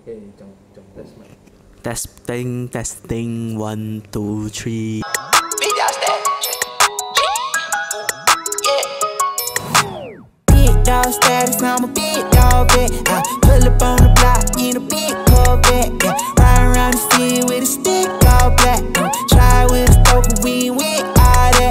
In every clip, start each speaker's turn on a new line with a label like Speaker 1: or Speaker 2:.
Speaker 1: Okay, jom test mic.
Speaker 2: Testing 1 2 3.
Speaker 3: Big dog status, I'm a big dog vet. I pull up on the block in a big Corvette. Yeah, ride around the city with a stick all black. Try with a stroke, we with all that.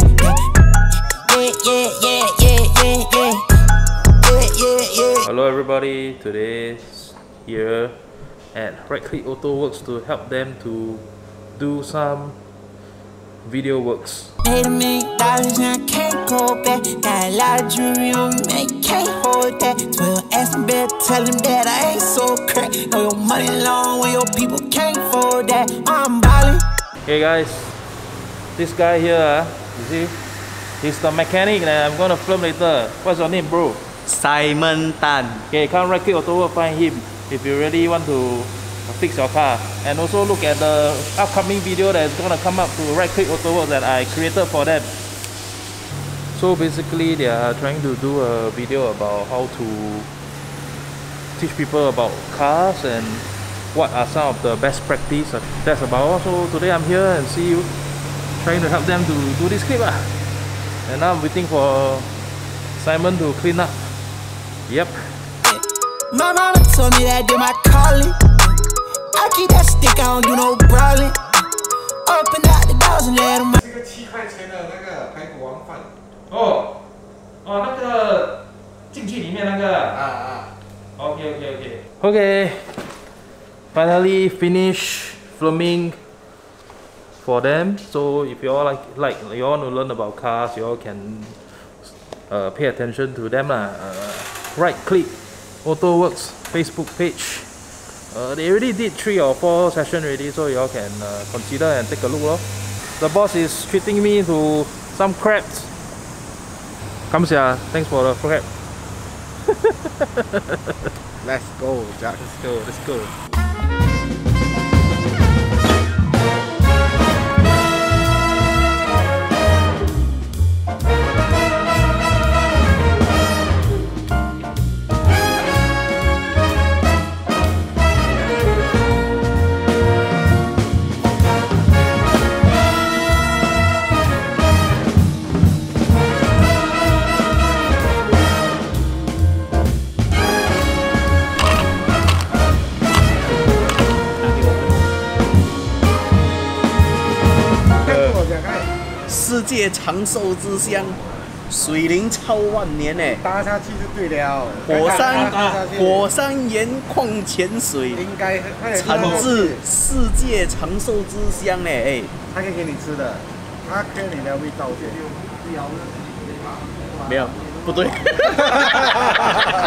Speaker 3: Yeah.
Speaker 1: Hello everybody, today's here at Right Click Auto Works to help them to do some video works.
Speaker 3: Paid $1 million and I can't go back. Got a lot of jewelry on me, can't hold that. 12 ask me better, tell him that I ain't so crack. Know your money long when your people can't afford that. I'm ballin'.
Speaker 1: Hey guys, this guy here, you see, he's the mechanic that I'm gonna film later. What's your name, bro?
Speaker 2: Simon Tan.
Speaker 1: Okay, come Right Click Auto Works, find him if you really want to fix your car. And also look at the upcoming video that is gonna come up to Right Click Auto Works that I created for them. So basically they are trying to do a video about how to teach people about cars and what are some of the best practice. That's about all. So today I'm here and see you trying to help them to do this clip. And now I'm waiting for Simon to clean up. Yep.
Speaker 3: My mama told me that did my calling. I keep that stick, I don't do no brawling. Open out the doors and let them out.
Speaker 4: 这个7块钱的那个排骨王饭。
Speaker 1: 哦，那个进去里面那个。OK. Okay, finally finish filming for them. So if you all like you all want to learn about cars, you all can pay attention to them. Right Click Auto Works Facebook page. They already did 3 or 4 sessions already, so you all can consider and take a look. The boss is treating me to some crabs. Come here, thanks for the crab.
Speaker 4: Let's go, Jack.
Speaker 1: Let's go.
Speaker 2: 世界长寿之乡，水灵超万年诶，
Speaker 4: 搭下去就对了。
Speaker 2: 火山岩矿泉水，
Speaker 4: 应该
Speaker 2: 产自世界长寿之乡诶，
Speaker 4: 他可以给你吃的，他跟你的味道没有，不对。